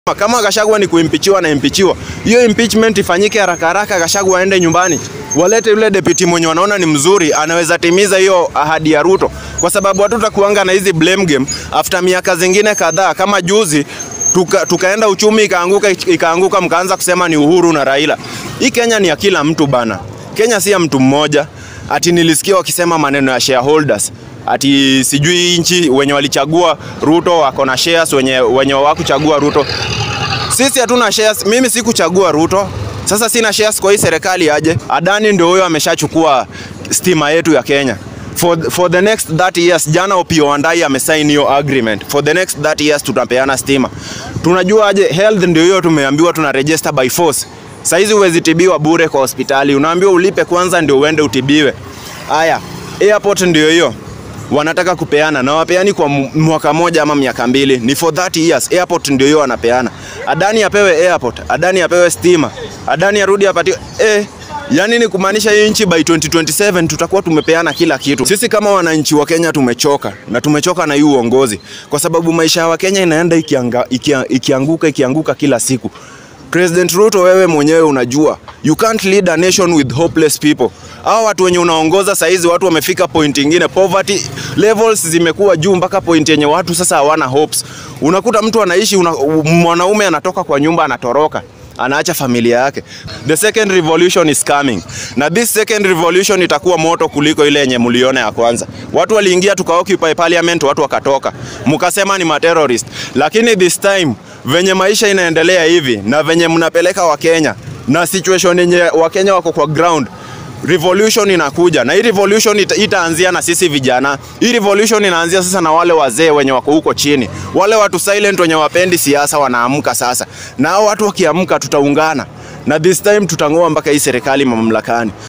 Kama Gachagua ni kuimpichiwa na impichiwa, hiyo impeachment ifanyike haraka haraka, Gachagua aende nyumbani. Walete yule deputy mwenye wanaona ni mzuri, anaweza timiza hiyo ahadi ya Ruto. Kwa sababu watu tutakuanga na hizi blame game after miaka zingine kadhaa. Kama juzi tukaenda uchumi ikaanguka mkaanza kusema ni Uhuru na Raila. Hii Kenya ni ya kila mtu bana. Kenya si ya mtu mmoja. Ati nilisikia wakisema maneno ya shareholders. Ati sijui nchi wenye walichagua Ruto wako na shares, wenye hawakuchagua Ruto. Sisi hatuna shares. Mimi sikuchagua Ruto. Sasa sina shares kwa hii serikali aje. Adani ndio huyo ameshachukua stima yetu ya Kenya. For the next 30 years, jana Opiyo Wandayi amesign hiyo agreement. For the next 30 years tutapeana stima. Tunajua aje health ndio hiyo tumeambiwa tuna register by force. Saizi huwezi tibiwa bure kwa hospitali. Unaambiwa ulipe kwanza ndio uende utibiwe. Aya, airport ndio hiyo. Wanataka kupeana na wapeani kwa mwaka moja ama miaka mbili. Ni for 30 years. Airport ndio hiyo wanapeana. Adani apewe airport, Adani apewe stima, Adani arudi apatiwe yani ni kumaanisha hii nchi by 2027 tutakuwa tumepeana kila kitu. Sisi kama wananchi wa Kenya tumechoka, na tumechoka na hii uongozi kwa sababu maisha ya Kenya inaenda ikianguka kila siku. President Ruto, wewe mwenyewe unajua, you can't lead a nation with hopeless people. Hao watu wenye unaongoza saizi watu wamefika point nyingine, poverty levels zimekuwa juu mpaka point yenye watu sasa hawana hopes. Unakuta mtu anaishi, mwanaume anatoka kwa nyumba anatoroka, anaacha familia yake. The second revolution is coming. Na this second revolution itakuwa moto kuliko ile yenye mliona ya kwanza. Watu waliingia tukaoccupy parliament, watu wakatoka. Mkasema ni ma-terrorist. Lakini this time venye maisha inaendelea hivi na venye mnapeleka wa Kenya na situation yenye wa Kenya wako kwa ground, revolution inakuja. Na hii revolution itaanzia na sisi vijana. Hii revolution inaanzia sasa na wale wazee wenye wako huko chini. Wale watu silent wenye wapendi siasa wanaamka sasa. Na hao watu wakiamka tutaungana. Na this time tutangoa mpaka hii serikali mamlakani.